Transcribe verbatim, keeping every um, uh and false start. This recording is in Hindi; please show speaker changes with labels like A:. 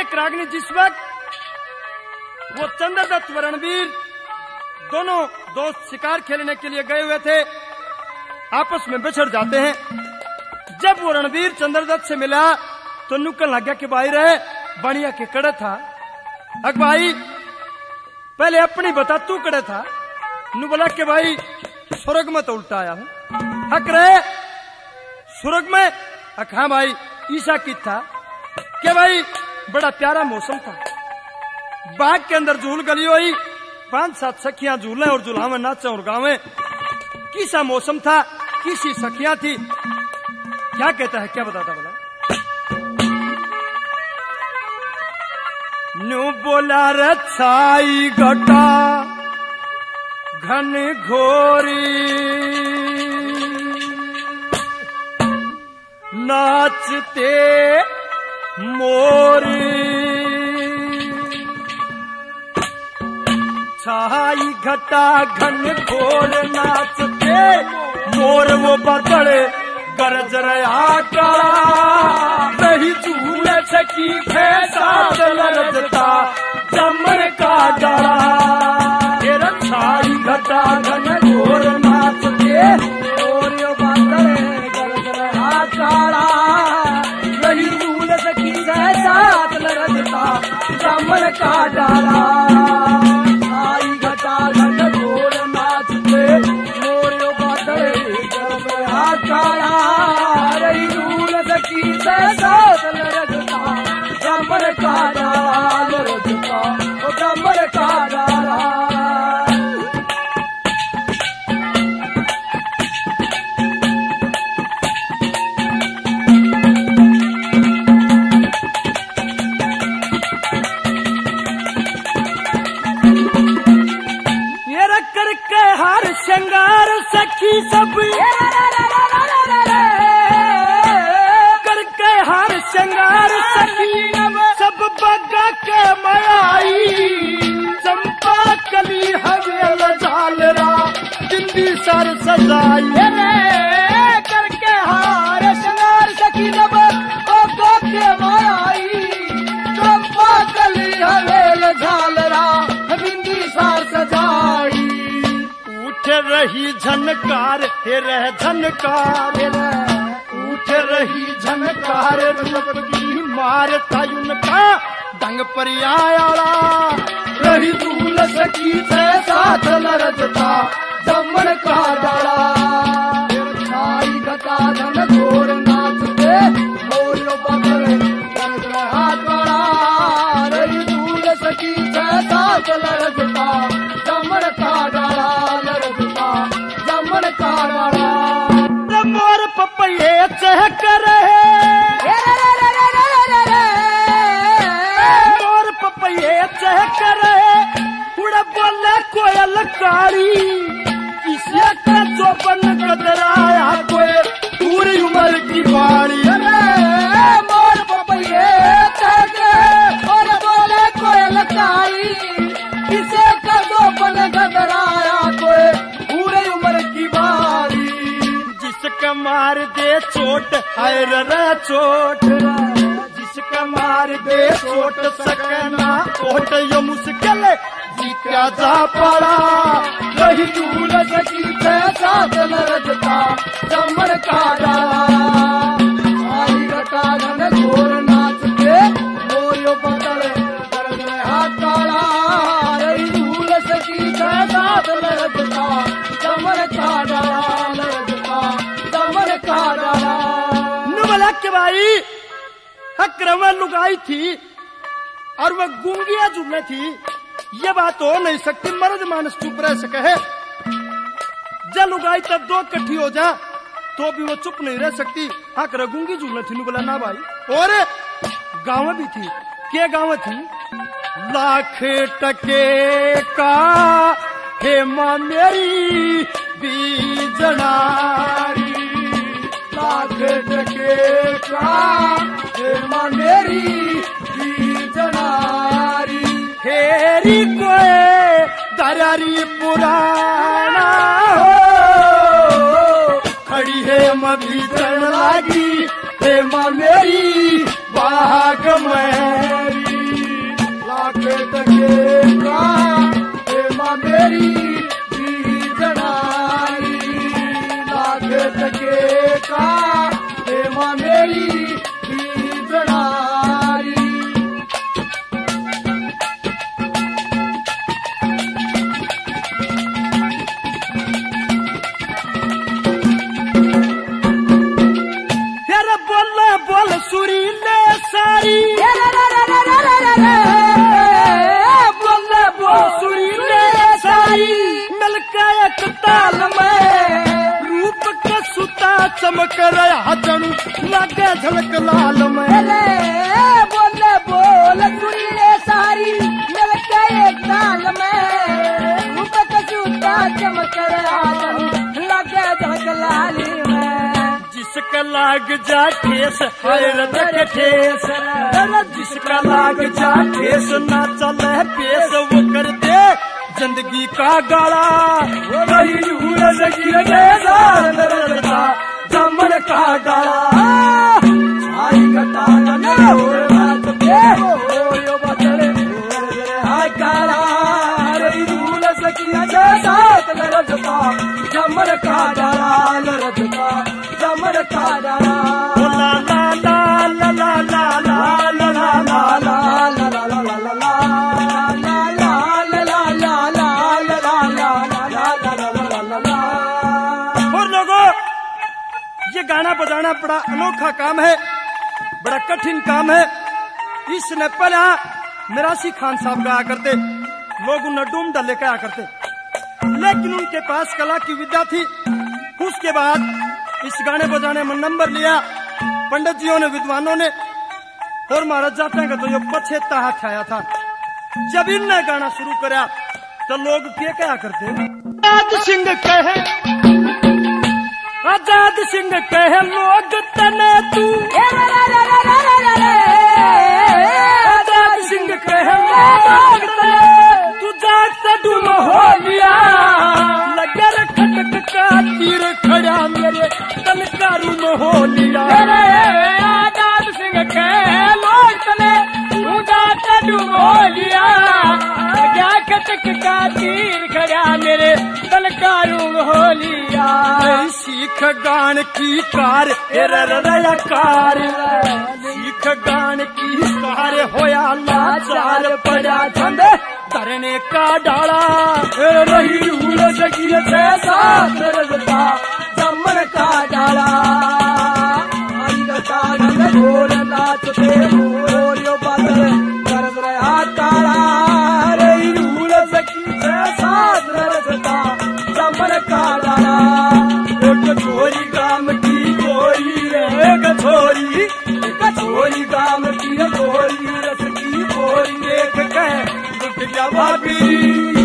A: एक रागनी जिस वक्त वो चंद्रदत्त व रणवीर दोनों दोस्त शिकार खेलने के लिए गए हुए थे, आपस में बिछड़ जाते हैं। जब वो रणवीर चंद्रदत्त से मिला तो नुकल लग गया कि भाई रहे बढ़िया के कड़े था। अक भाई पहले अपनी बता, तू कड़े था? नु बोला कि भाई स्वर्ग में तो उल्टा आया हूं। हक रहे स्वर्ग में? अक हाँ भाई, ईसा की था कि भाई बड़ा प्यारा मौसम था, बाग के अंदर झूल गली हुई, पांच सात सखियां झूले और झूलावे नाचे और गावे। किसा मौसम था, किसी सखियां थी। क्या कहता है, क्या बताता बोला? न्यू बोला रे छाई घटा घन घोरी नाचते मोरी, छाई घटा घन घोर नाचते मोर, वो बदले गरज रहा का नहीं झूल सकी फैसा लरजता चमर का डरा। तेरा छाई घटा घन घोर नाचते मोर, वो बदले गरज रहा काड़ा नहीं झूल सकी फैसा लरजता चमर का डरा। श्रृंगार सखी सब करके हार श्रृंगार सखी सब बगा के माई, चंपा कली हवेल झालरा जिंदी सर सजाई करके हार श्रृंगार सखी सब बगा के माई, चंपा कली हवेल झालरा जिंदी सर सजाई। उठ रही झनकार हे रह झनकार उठ रही झनकार की मारता उनका डंग पर आयाला रही दूल सकी से साथ लरजता जमन का डाला। छाई घटा धन घोर नाचते मोर बदले गरज रहा काड़ा रही दूल सकी से साथ लरजता जमन का डाला। मोर पपैये चहक रहे मोर पपैये चहक रहे उड़ बोले कोयल काली, किसी का चौपन कदराया कोई पूरी उम्र की बाड़ी। मोर पपैये चहक रहे और बोले कोयल काली, किसी का चौपन कदराया कोई पूरी उम्र की बाड़ी। जिसका मार दे चोट हाय रे चोट, जिसका मार दे चोट सकना ओट यो मुश्किल जीत्या जा पड़ा रही दूल सकी पैसा लरजता चमन का डाला। आई घटा घन घोर नाचते मोरियो बदले गरज रहा काड़ा रही दूल सकी पैसा लरजता चमन का डाला चमन का डाला। नुबला के भाई हक्रवा लुगाई थी और वह गुंगिया जुड़ने थी, ये बात हो नहीं सकती, मर्द मानस चुप रह सके है। जब लुगाई तब दो इकट्ठी हो जा तो भी वो चुप नहीं रह सकती। हकर गुंगी जुड़ने थी, बोला ना भाई। और गाँव भी थी, क्या गाँव थी? लाख टके का हे मां मेरी बीजनारी, लाख टके का हे मां मेरी बीजनारी, फेरी कोई दरारी पुराना हो खड़ी है मां बीजन लागी हे मां मेरी बाग मेरी। लाग जा ठेस हाय रद के ठेस जिसका लाग जा ठेस ना चले पेश वो कर दे जिंदगी का गाला रही भूल सकी रजा जमन का डाला आई घटा ने और बात पे हो बदले हाय गाला रही भूल सकी रजा रजता जमन का डाला रजता जमन का डाला ला ला ला ला ला ला ला ला ला ला ला ला ये गाना बजाना बड़ा अनोखा काम है, बड़ा कठिन काम है। इसने पहले मिरासी खान साहब गाया करते, लोग उन्हें डूम डाले कहा करते, लेकिन उनके पास कला की विद्या थी। उसके बाद इस गाने बजाने में नंबर लिया पंडित जियों ने, विद्वानों ने, और महाराज जाते हैं तो ये पछेता हाथ आया था। जब इनने गाना शुरू करा तो लोग क्या कहा करते, आजाद सिंह कहे आजाद सिंह कहे लोग तने तू, आजाद सिंह कहे लोग तने तू जागता डूम हो लिया, लगे खटक का तीर खड़ा मेरे तन का रूम हो लिया। आजाद सिंह कहे लोग तने तू जागता डूम हो लिया, लगे खटक का तीर खड़ा मेरे तन का रूम हो लिया। सीख गान की कार कार सीख गान की कार होया लाचार पड़ा छंद तरने का डाला रही भूल सकी रजता जमन का डाला घोर नाचते मोरियो बदल कर रहा काला रही भूल सकी रजता जमन का डाला। कचोरी गाम की गोरी रे कचोरी कचोरी गाम की गोरी रस की गोरी देख के भाभी